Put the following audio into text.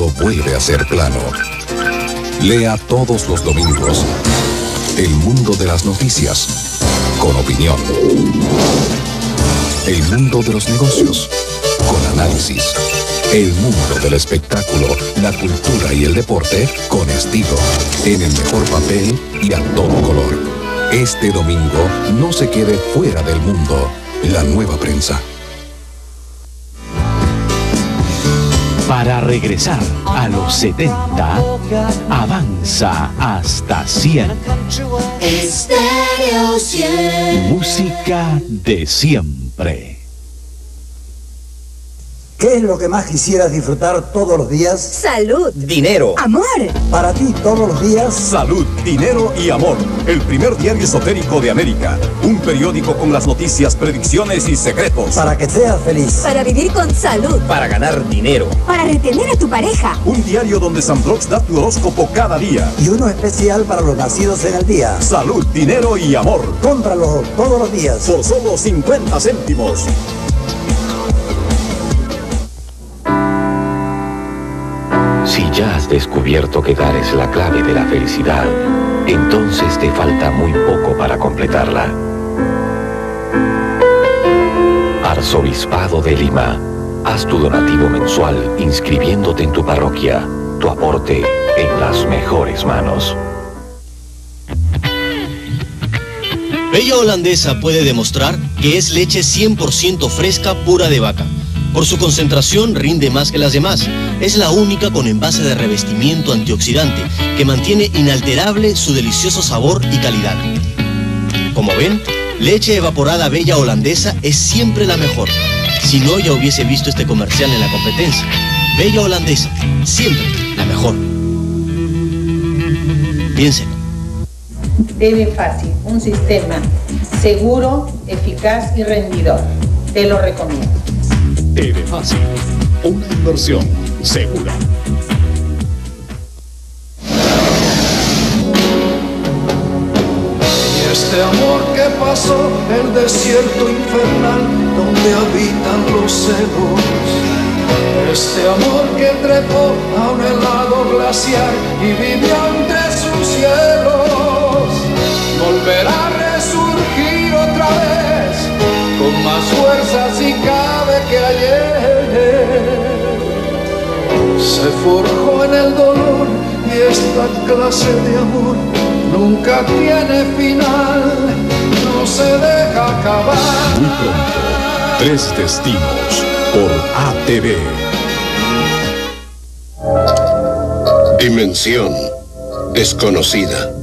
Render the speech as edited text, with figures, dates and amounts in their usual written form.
mundo vuelve a ser plano. Lea todos los domingos El Mundo de las Noticias, con opinión. El Mundo de los Negocios, con análisis. El Mundo del Espectáculo, la cultura y el deporte, con estilo. En el mejor papel y a todo color. Este domingo, no se quede fuera del mundo. La Nueva Prensa. Para regresar a los 70, avanza hasta 100. Estéreo 100. Música de siempre. ¿Qué es lo que más quisieras disfrutar todos los días? Salud. Dinero. Amor. Para ti todos los días. Salud, dinero y amor. El primer diario esotérico de América. Un periódico con las noticias, predicciones y secretos. Para que seas feliz. Para vivir con salud. Para ganar dinero. Para retener a tu pareja. Un diario donde San Brox da tu horóscopo cada día. Y uno especial para los nacidos en el día. Salud, dinero y amor. Cómpralo todos los días. Por solo 50 céntimos. Si ya has descubierto que dar es la clave de la felicidad, entonces te falta muy poco para completarla. Arzobispado de Lima. Haz tu donativo mensual inscribiéndote en tu parroquia. Tu aporte en las mejores manos. Bella Holandesa puede demostrar que es leche 100% fresca pura de vaca. Por su concentración rinde más que las demás. Es la única con envase de revestimiento antioxidante que mantiene inalterable su delicioso sabor y calidad. Como ven, leche evaporada Bella Holandesa es siempre la mejor. Si no, ya hubiese visto este comercial en la competencia. Bella Holandesa, siempre la mejor. Piénselo. DB Fácil, un sistema seguro, eficaz y rendidor. Te lo recomiendo. DB Fácil, una inversión segura. Y este amor que pasó el desierto infernal donde habitan los celos. Este amor que trepó a un helado glaciar y vivió entre sus cielos. Volverá a resurgir otra vez con más fuerza si cabe que ayer. Se forjó en el dolor y esta clase de amor nunca tiene final, no se deja acabar. Muy pronto, 3 destinos por ATV. Dimensión desconocida.